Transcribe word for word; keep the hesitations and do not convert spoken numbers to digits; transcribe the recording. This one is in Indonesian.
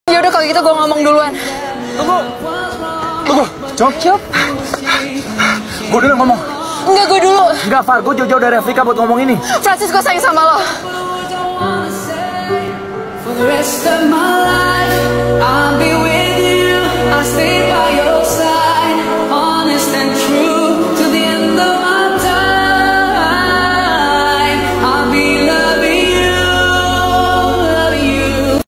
Yaudah kalau gitu gue ngomong duluan. Tunggu. Tunggu. Cok. Cok. Gue dulu yang ngomong. Enggak, gue dulu. Enggak, Far. Gue jauh-jauh dari Afrika buat ngomong ini. Francis, gue sayang sama lo.